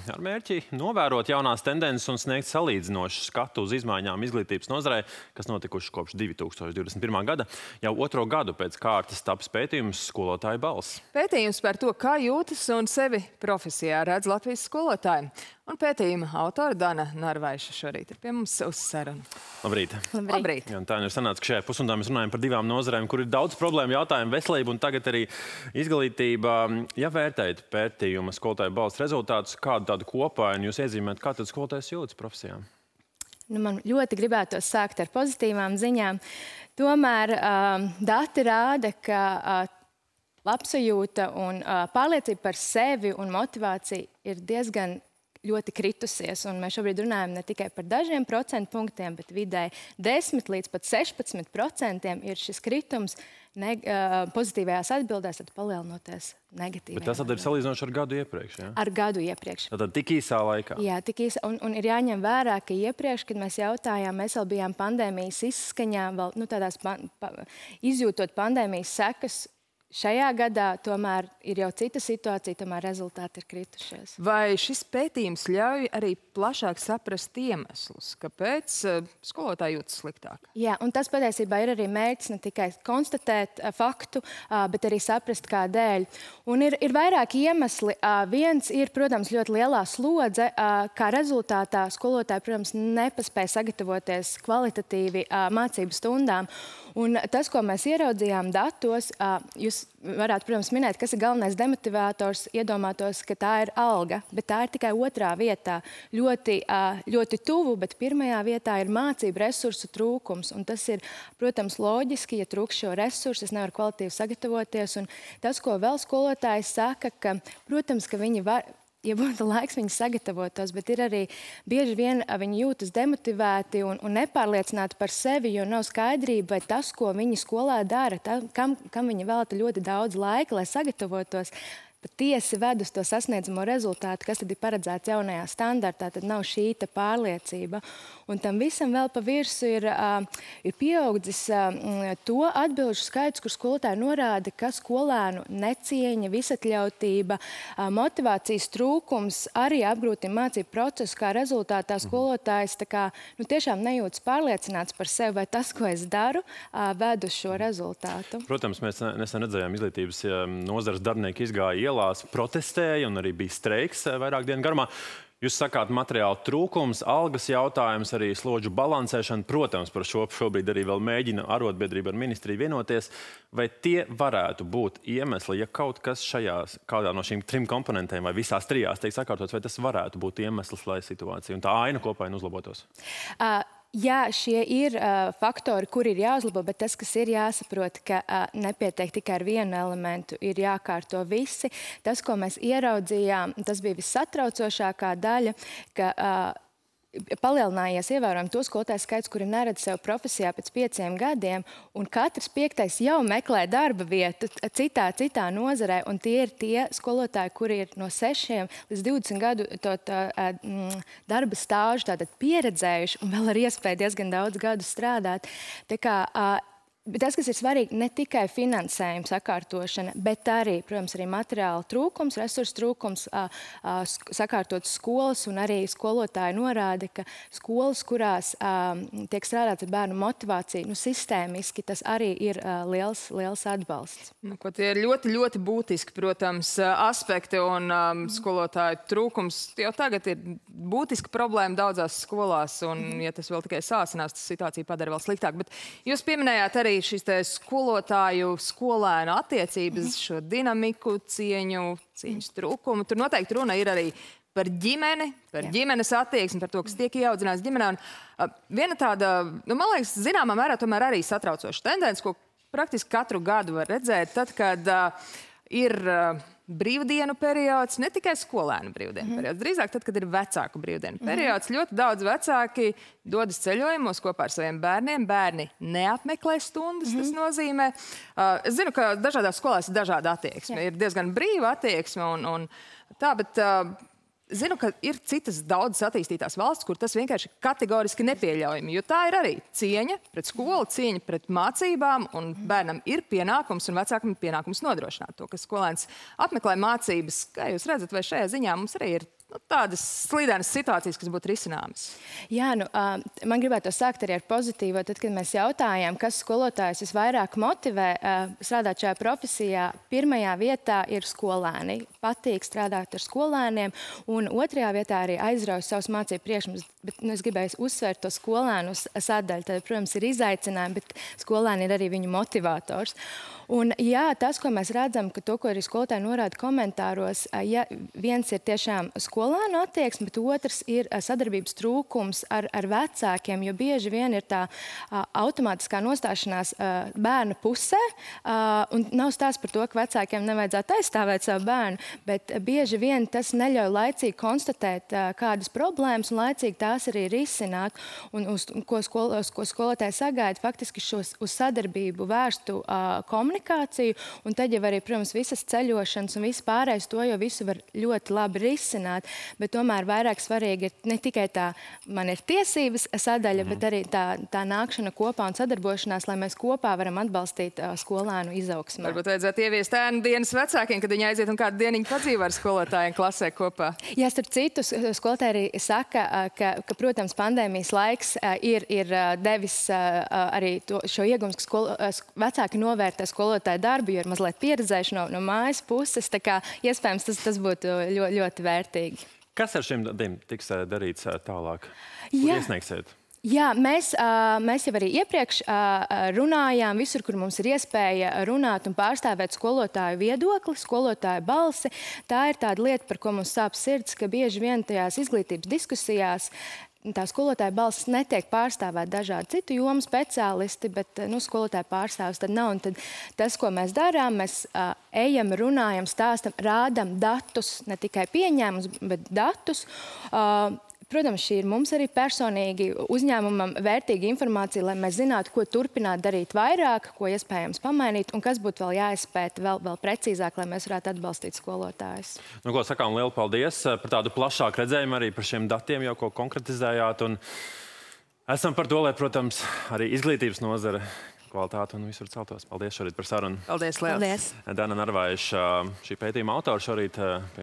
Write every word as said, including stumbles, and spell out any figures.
ar mērķi novērot jaunās tendences un sniegt salīdzinošu skatu uz izmaiņām izglītības nozarē, kas notikuši kopš divi tūkstoši divdesmit pirmā gada. Jau otro gadu pēc kārtas taps pētījums Skolotāju balss. Pētījums par to, kā jūtas un sevi profesijā redz Latvijas skolotāji. Un pētījuma autora Dana Narvaiša šorīt ir pie mums uz sarunu. Labrīt. Labrīt. Labrīt. Jā, tā ir sanāca, ka šajā pusstundā mēs runājam par divām nozarēm, kur ir daudz problēmu jautājumu, veselība un tagad arī izglītība. Ja vērtējat pētījuma Skolotāju balss rezultātus, kādu tādu kopainu jūs iezīmējat, kā tad skolotājs jūtas profesijā? Nu, man ļoti gribētos sākt ar pozitīvām ziņām. Tomēr um, dati rāda, ka uh, labsajūta un uh, pārliecība par sevi un motivācija ir diezgan ļoti kritusies, un mēs šobrīd runājam ne tikai par dažiem procentu punktiem, bet vidēji desmit līdz pat sešpadsmit procentiem ir šis kritums ne, uh, pozitīvajās atbildēs, tad palielinoties negatīvajā. Bet tas tad ir salīdzinoši ar gadu iepriekš, jā? Ar gadu iepriekš. Tātad tik īsā laikā? Jā, tik īsā, un, un ir jāņem vērā, ka iepriekš, kad mēs jautājām, mēs vēl bijām pandēmijas izskaņā, vēl, nu, tādās pan, pa, izjūtot pandēmijas sekas. Šajā gadā tomēr ir jau cita situācija, tomēr rezultāti ir kritušies. Vai šis pētījums ļauj arī plašāk saprast iemeslus, kāpēc uh, skolotāji jūtas sliktāk? Jā, un tas patiesībā ir arī mērķis ne tikai konstatēt uh, faktu, uh, bet arī saprast, kādēļ. Un ir, ir vairāki iemesli. Uh, viens ir, protams, ļoti lielā slodze, uh, kā rezultātā skolotāji, protams, nepaspēja sagatavoties kvalitatīvi uh, mācību stundām. Un tas, ko mēs ieraudzījām datos, uh, jūs varētu, protams, minēt, kas ir galvenais demotivators, iedomātos, ka tā ir alga, bet tā ir tikai otrā vietā. Ļoti, ļoti tuvu, bet pirmajā vietā ir mācību resursu trūkums. Un tas ir, protams, loģiski, ja trūks šo resursu, es nevaru kvalitīvi sagatavoties. Un tas, ko vēl skolotājs saka, ka, protams, ka viņi var... Ja būtu laiks, viņi sagatavotos, bet ir arī bieži vien viņi jūtas demotivēti un, un nepārliecināti par sevi, jo nav skaidrība, vai tas, ko viņi skolā dara, tā, kam, kam viņi velta ļoti daudz laika, lai sagatavotos, patiesi ved uz to sasniedzamo rezultātu, kas tad ir paredzēts jaunajā standartā, tad nav šī pārliecība. Un tam visam vēl pa virsu ir, uh, ir pieaudzis uh, to atbilžu skaits, kur skolotāji norāda, ka skolēnu necieņa, visatļautība, uh, motivācijas trūkums arī apgrūtina mācību procesu, kā rezultātā skolotājs tā kā, nu, tiešām nejūtas pārliecināts par sevi, vai tas, ko es daru, uh, ved uz šo rezultātu. Protams, mēs nesen redzējām izglītības nozares darbinieki izgāja ielās, protestēja un arī bija streiks vairāk dienu garumā. Jūs sakāt, materiāla trūkums, algas jautājums, arī slodžu balansēšana. Protams, par šo šobrīd arī vēl mēģina arotbiedrība ar ministriju vienoties. Vai tie varētu būt iemesli, ja kaut kas šajās, kādā no šīm trim komponentēm vai visās trijās tiek sakārtots, vai tas varētu būt iemesls, lai situācija un tā aina kopaina uzlabotos? Uh, Jā, šie ir uh, faktori, kur ir jāuzlabo, bet tas, kas ir jāsaprot, ka uh, nepietiek tikai ar vienu elementu, ir jākārto visi. Tas, ko mēs ieraudzījām, tas bija vissatraucošākā daļa, ka uh, palielinājies ievērojami to skolotāju skaits, kuri neredz sev profesijā pēc pieciem gadiem, un katrs piektais jau meklē darba vietu citā, citā nozarē, un tie ir tie skolotāji, kuri ir no sešiem līdz divdesmit gadu to, tā, mm, darba stāžu tātad pieredzējuši, un vēl ar iespēju diezgan daudz gadu strādāt. Tā kā, uh, Bet tas, kas ir svarīgi, ne tikai finansējuma sakārtošana, bet arī, protams, arī materiāla trūkums, resursu trūkums, sakārtot skolas, un arī skolotāji norāda, ka skolas, kurās tiek strādāts ar bērnu motivāciju, nu, sistēmiski, tas arī ir liels, liels atbalsts. Nu, ko tie ir ļoti, ļoti būtiski, protams, aspekti, un um, skolotāju trūkums jau tagad ir būtiska problēma daudzās skolās, un, ja tas vēl tikai sāsinās, tas situācija padara vēl sliktāk. Bet jūs pieminējāt arī šīs te skolotāju, skolēnu attiecības, šo dinamiku, cieņu, cieņas trūkumu. Tur noteikti runa ir arī par ģimeni, par Jā. ģimenes attieksmi, par to, kas tiek ieaudzināts ģimenē. Un, uh, viena tāda, nu, man liekas, zināmā mērā tomēr arī satraucoša tendence, ko praktiski katru gadu var redzēt, tad, kad uh, ir uh, brīvdienu periods, ne tikai skolēnu brīvdienu mm-hmm. periods, drīzāk tad, kad ir vecāku brīvdienu mm-hmm. periods. Ļoti daudz vecāki dodas ceļojumos kopā ar saviem bērniem. Bērni neapmeklē stundas, mm-hmm. tas nozīmē. Uh, es zinu, ka dažādās skolās ir dažāda attieksme. Jā. Ir diezgan brīva attieksme un, un tā, bet... Uh, Zinu, ka ir citas daudzas attīstītās valsts, kur tas vienkārši kategoriski nepieļaujami, jo tā ir arī cieņa pret skolu, cieņa pret mācībām, un bērnam ir pienākums un vecākam ir pienākums nodrošināt to, ka skolēns apmeklē mācības. Kā jūs redzat, vai šajā ziņā mums arī ir nu, tādas slīdēnas situācijas, kas būtu risināmas? Jā, nu, man gribētu sākt arī ar pozitīvo. Tad, kad mēs jautājām, kas skolotājus visvairāk motivē strādāt šajā profesijā, pirmajā vietā ir skolēni. Patīk strādāt ar skolēniem, un otrajā vietā arī aizraujas savus mācību priekšmetus. Bet nu, es gribēju uzsvērt to skolēnu sadaļu. Tad, protams, ir izaicinājumi, bet skolēni ir arī viņu motivators. Un, jā, tas, ko mēs redzam, ka to, ko arī skolotāji norāda komentāros, ja viens ir tiešām skolēnu attieksme, bet otrs ir sadarbības trūkums ar, ar vecākiem, jo bieži vien ir tā a, automātiskā nostāšanās a, bērnu pusē, a, un nav stāsts par to, ka vecākiem nevajadzētu aizstāvēt savu bērnu, bet bieži vien tas neļauj laicīgi konstatēt a, kādas problēmas un laicīgi tās arī risināt, un uz ko, skol, uz, ko skolotāji sagaida, faktiski šos uz sadarbību vērstu a, komunikāciju, un tad jau arī, protams, visas ceļošanas un viss pārējais to jau visu var ļoti labi risināt, bet tomēr vairāk svarīgi ir ne tikai tā man ir tiesības sadaļa, mm. bet arī tā, tā nākšana kopā un sadarbošanās, lai mēs kopā varam atbalstīt uh, skolēnu izaugsmē. Varbūt vajadzētu ieviest ēnu dienas vecākiem, kad viņi aiziet un kādu dieniņu padzīvo ar skolotājiem klasē kopā. Jā, starp citu, skolotāji arī saka, ka, ka, protams, pandēmijas laiks uh, ir, ir uh, devis uh, arī to, šo ieguvumu, ka skolo, uh, vecāki novērtē skolotāju skolotāju darbu, jo ir mazliet pieredzējuši no, no mājas puses, tā kā iespējams tas, tas būtu ļoti, ļoti vērtīgi. Kas ar šiem darbiem tiks darīts tālāk? Jā. Kur iesniegsiet? Jā, mēs, mēs jau arī iepriekš runājām visur, kur mums ir iespēja runāt un pārstāvēt skolotāju viedokli, skolotāju balsi. Tā ir tāda lieta, par ko mums sāp sirds, ka bieži vien tajās izglītības diskusijās tā skolotāja balss netiek pārstāvēt dažādi citu jomu speciālisti, bet nu, skolotāja pārstāvis tad nav. Un tad tas, ko mēs darām, mēs uh, ejam, runājam, stāstam, rādam datus, ne tikai pieņēmumus, bet datus. Uh, Protams, šī ir mums arī personīgi uzņēmumam vērtīga informācija, lai mēs zinātu, ko turpināt darīt vairāk, ko iespējams pamainīt un kas būtu vēl jāizpēta vēl, vēl precīzāk, lai mēs varētu atbalstīt skolotājus. Nu, ko sakām, lielu paldies par tādu plašāku redzējumu arī par šiem datiem, jau ko konkretizējāt. Un esam par to, lai, protams, arī izglītības nozare kvalitāte un visur celtos. Paldies šorīt par sarunu. Paldies, liels. Paldies. Dana Narvaiša, šī pētījuma autora šorīt